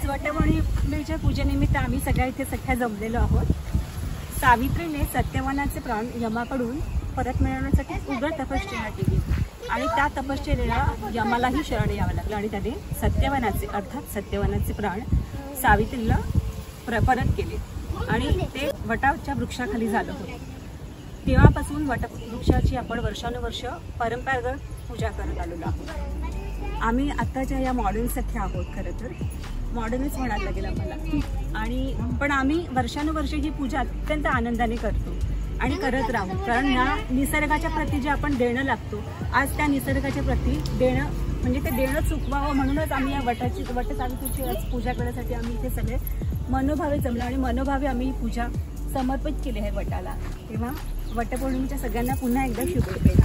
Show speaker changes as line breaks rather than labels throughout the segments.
आज वटपौर्णिमेच्या पूजेनिमित्त आम्ही सगळ्या इथे सख्या जमलेलो आहोत। सावित्रीने सत्यवानाचे प्राण यमाकडून परत मिळवण्यासाठी उग्र तपश्चर्या केली आणि त्या तपश्चर्येला यमालाही शरण यावं लागलं आणि त्याने सत्यवानाचे प्राण सावित्रीला परत केले आणि ते वटाच्या वृक्षाखाली झालं होतं। तेव्हापासून वटवृक्षाची आपण वर्षानुवर्ष परंपरागत पूजा करत आलेलो आहोत। आम्ही आत्ताच्या या मॉडर्न सख्या आहोत, खरं तर मॉडर्नच म्हणायला लागेल आम्हाला, आणि पण आम्ही वर्षानुवर्ष ही पूजा अत्यंत आनंदाने करतो आणि करत राहू, कारण ह्या निसर्गाच्या प्रती जे आपण देणं लागतो, आज त्या निसर्गाच्या प्रती देणं म्हणजे ते देणं चुकवावं म्हणूनच आम्ही या वटसावित्रीची आज पूजा करण्यासाठी आम्ही इथे सगळे मनोभावे जमलो आणि मनोभावे आम्ही ही पूजा समर्पित केली आहे वटाला। तेव्हा वटपौर्णिमेच्या सगळ्यांना पुन्हा एकदा शुभेच्छा।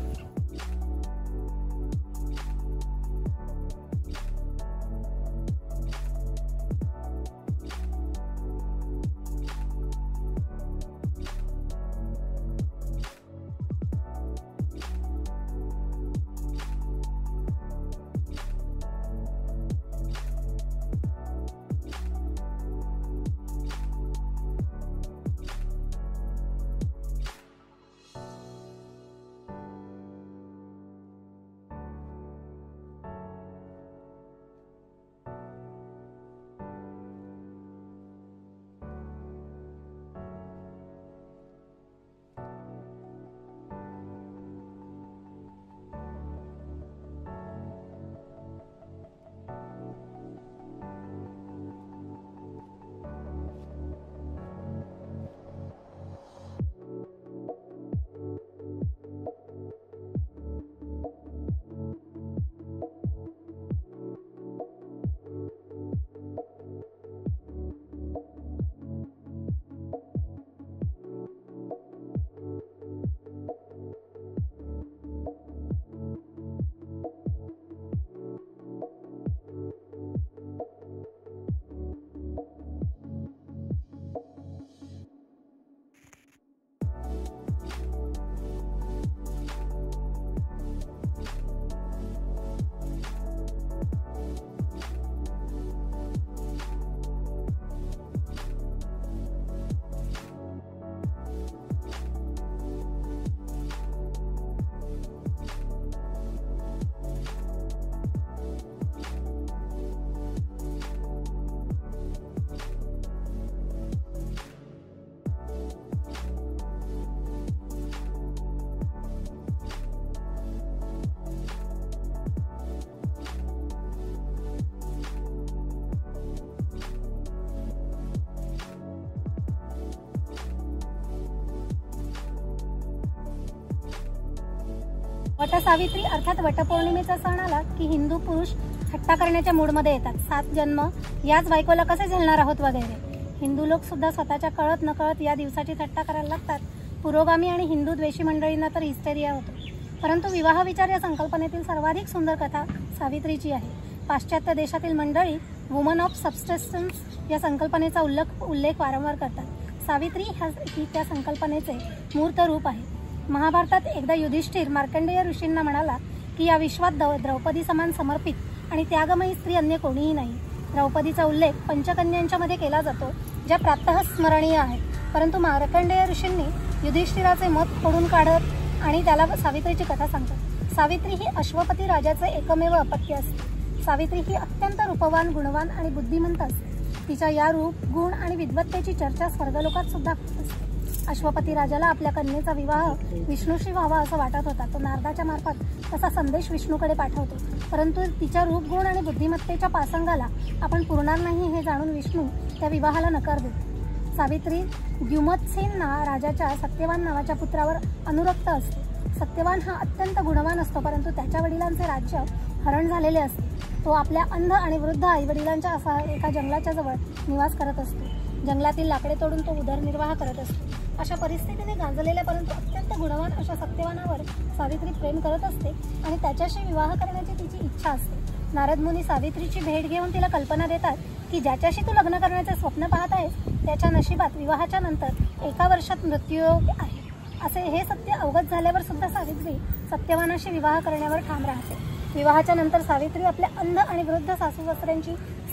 वटसावित्री अर्थात वटपौर्णिमेचा सण आला की हिंदू पुरुष थट्टा करण्याच्या मूडमध्ये येतात। 7 जन्म याच बायकोला कसे झेलणार आहोत वगैरे। हिंदू लोक सुद्धा स्वतःच्या कळत नकळत या दिवसाची थट्टा करायला लागतात। पुरोगामी आणि हिंदू द्वेषी मंडळींना तर हिस्टेरिया होतो। परंतु विवाह विचार या संकल्पनेतील सर्वाधिक सुंदर कथा सावित्रीची आहे। पाश्चात्य देशातील मंडळी वुमन ऑफ सबस्टेन्स या संकल्पनेचा उल्लेख वारंवार करतात। सावित्री ही त्या संकल्पनेचे मूर्त रूप आहे। महाभारतात एकदा युधिष्ठिर मार्कंडेय ऋषींना म्हणाला की या विश्वात द्रौपदी समान समर्पित आणि त्यागमयी स्त्री अन्य कोणीही नाही। द्रौपदीचा उल्लेख पंचकन्यांच्या मध्ये केला जातो, ज्या प्रातः स्मरणीय आहेत। परंतु मार्कंडेय ऋषींनी युधिष्ठिराचे मत फोडून काढत आणि त्याला सावित्रीची कथा सांगतात। सावित्री ही अश्वपती राजाचे एकमेव अपत्य असते। सावित्री ही अत्यंत रूपवान, गुणवान आणि बुद्धिमंत असते। तिच्या या रूप, गुण आणि विद्वत्तेची चर्चा स्वर्गलोकात सुद्धा असते। अश्वपती राजाला आपल्या कन्येचा विवाह विष्णूशी व्हावा असं वाटत होता। तो नारदाच्या मार्फत तसा संदेश विष्णूकडे पाठवतो, परंतु तिच्या रूपगुण आणि बुद्धिमत्तेच्या पासंगाला आपण पुरणार नाही हे जाणून विष्णू त्या विवाहाला नकार देतो। सावित्री द्युमत्सेन राजाच्या सत्यवान नावाच्या पुत्रावर अनुरक्त असते। सत्यवान हा अत्यंत गुणवान असतो, परंतु त्याच्या वडिलांचे राज्य हरण झालेले असते। तो आपल्या अंध आणि वृद्ध आईवडिलांच्या असा एका जंगलाच्या जवळ निवास करत असतो। जंगलातील लाकडे तोडून तो उदरनिर्वाह करत असतो। अशा परिस्थितीने गांजलेल्या परंतु अत्यंत गुणवान अशा सत्यवानावर सावित्री प्रेम करत असते आणि त्याच्याशी विवाह करण्याची तिची इच्छा असते। नारद मुनी सावित्रीची भेट घेऊन तिला कल्पना देतात की ज्याच्याशी तू लग्न करण्याचे स्वप्न पाहत आहेस त्याच्या नशिबात विवाहाच्या नंतर 1 वर्षात मृत्यूयोग आहे। असे हे सत्य अवगत झाल्यावर सुद्धा सावित्री सत्यवानाशी विवाह करण्यावर ठाम राहते। विवाहाच्या नंतर सावित्री आपल्या अंध आणि वृद्ध सासू सासऱ्यांची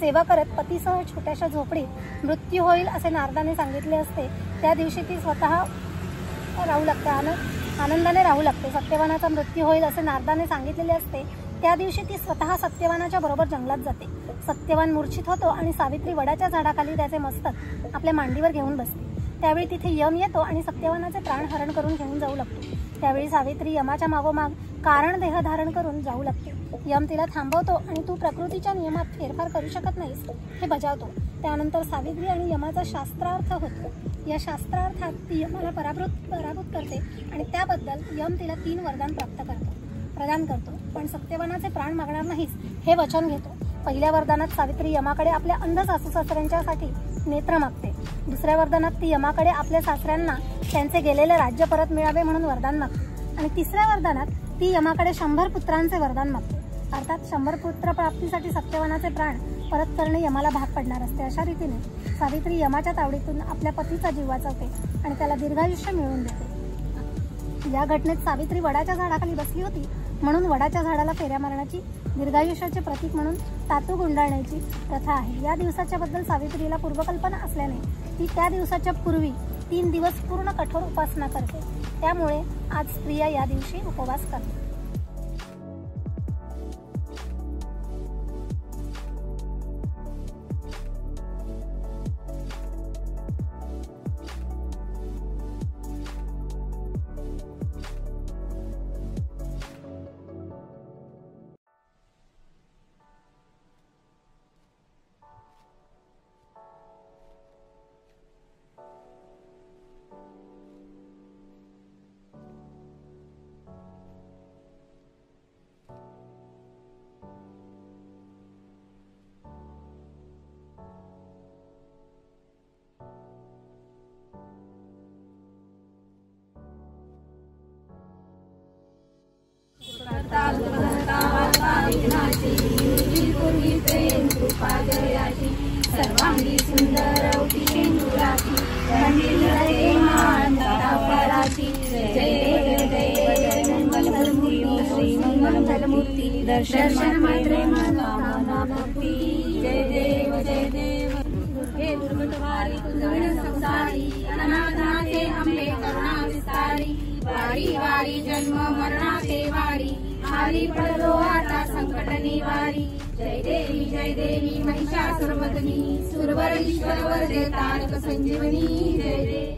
सेवा करत पतीसह छोट्याशा झोपडीत मृत्यू होईल असे नारदाने सांगितले असते, त्या दिवशी ती स्वतः राहू लागते, आनंदाने राहू लागते. सत्यवानाचा मृत्यू होईल असे नारदाने सांगितलेले असते, त्या दिवशी ती स्वतः सत्यवानाच्या बरोबर जंगलात जाते. सत्यवान मूर्छित होतो आणि सावित्री वडाच्या झाडाखाली त्याचे मस्तक आपल्या मांडीवर घेऊन बसते. त्यावेळी तिथे यम येतो आणि सत्यवानाचे प्राण हरण करून घेऊन जाऊ लागतो. त्यावेळी सावित्री यमाच्या मागोमाग कारण देह धारण करून जाऊ लागते. यम तिला थांबवतो आणि तू प्रकृतीच्या नियमात फेरफार करू शकत नाहीस हे बजावतो. त्यानंतर सावित्री आणि यमाचा शास्त्रार्थ होतो. या शास्त्रार्थात ती यमाला पराभूत करते आणि त्याबद्दल यम तिला 3 वरदान प्रदान करतो. पण सत्यवानाचे प्राण मागणार नाहीस हे वचन घेतो. पहिल्या वरदानात सावित्री यमाकडे आपल्या अंध सासू सासऱ्यांच्यासाठी नेत्र मागते. दुसऱ्या वरदानात ती यमाकडे आपल्या सासऱ्यांना त्यांचे गेलेले राज्य परत मिळावे म्हणून वरदान मागते. आणि तिसऱ्या वरदानात ती यमाकडे 100 पुत्रांचे वरदान मागते. अर्थात 100 पुत्र प्राप्तीसाठी सत्यवानाचे प्राण परत करणे यमाला भाग पडणार असते. अशा रीतीने सावित्री यमाच्या तावडीतून आपल्या पतीचा जीव वाचवते आणि त्याला दीर्घायुष्य मिळवून देते. या घटनेत सावित्री वडाच्या झाडाखाली बसली होती म्हणून वडाच्या झाडाला फेऱ्या मारण्याची, दीर्घायुष्याचे प्रतीक म्हणून तातू गुंडाळण्याची प्रथा आहे. या दिवसाच्या बद्दल सावित्रीला पूर्वकल्पना असल्याने ती त्या दिवसाच्या पूर्वी 3 दिवस पूर्ण कठोर उपासना करते. त्यामुळे आज स्त्रिया या दिवशी उपवास करतात.
सर्वांगी सुंदर मंगलमूर्ती दर्शन मात्रे भक्ती. जय देव जय देव. दुर्गे दुर्गटवारी कुंदन संसारी, अनाथाते अंबे करुणा विस्तारी. वारी वारी जन्म मरणाचे वारी, आली पडलो आता संकट निवारी. जय देवी महिषासुरमर्दिनी, सुरवर ईश्वर वरदे तारक संजीवनी. जय देव.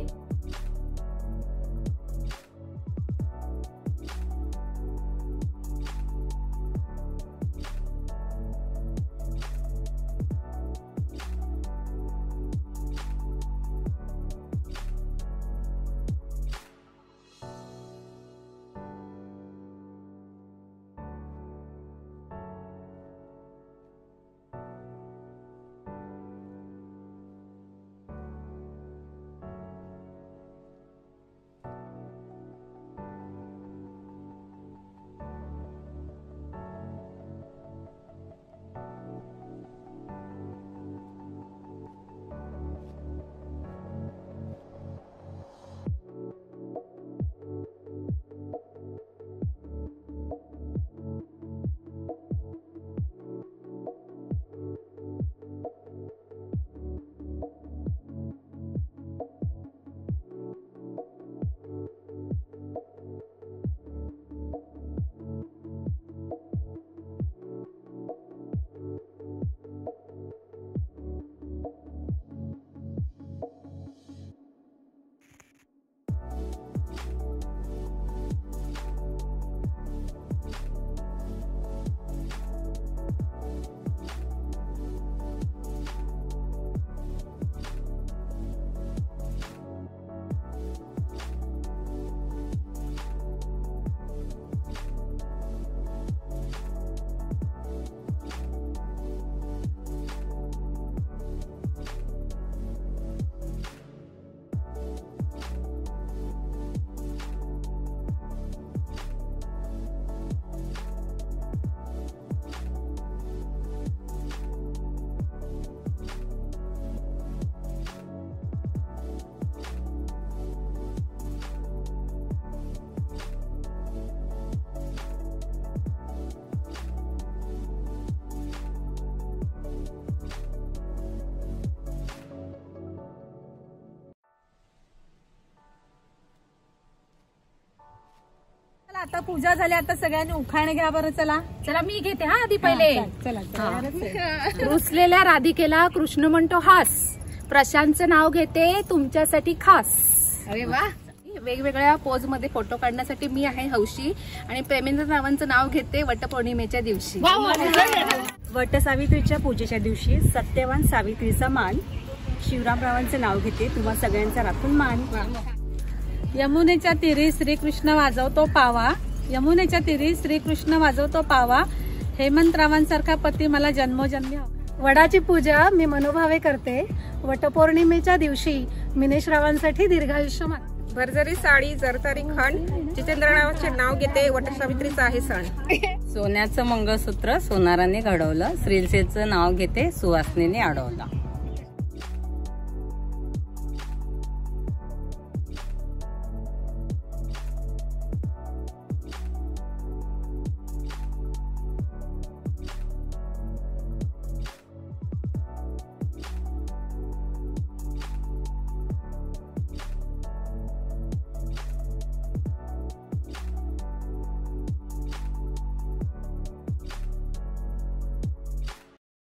आता पूजा झाली, आता सगळ्यांनी उखाणे घ्या बरं. चला चला मी घेते हा आधी पहिले.
चला
रुसलेल्या राधिकेला कृष्ण म्हणतो हास, प्रशांतचं नाव घेते तुमच्यासाठी खास. अरे वा. वेगवेगळ्या पोज मध्ये फोटो काढण्यासाठी मी आहे हौशी आणि प्रेमेंद्र रावांचं नाव घेते वटपौर्णिमेच्या दिवशी.
वटसावित्रीच्या पूजेच्या दिवशी सत्यवान सावित्रीचा मान, शिवरामरावांचं नाव घेते तुम्हा सगळ्यांचा राखून मान.
यमुनेच्या तीरी श्रीकृष्ण वाजवतो पावा, यमुनेच्या तीरी श्रीकृष्ण वाजवतो पावा, हेमंतरावांसारखा पती मला जन्मोजन्मी हवा.
वडाची पूजा मी मनोभावे करते, वटपौर्णिमेच्या दिवशी मिनेशरावांसाठी दीर्घायुष्य मागते.
भरजरी साडी जरतारी खण, जितेंद्ररावांचे नाव घेते वटसावित्रीचा आहे सण.
सोन्याचं मंगळसूत्र सोनाराने घडवलं, श्रीलसेचं नाव घेते सुवासनेने अडवलं.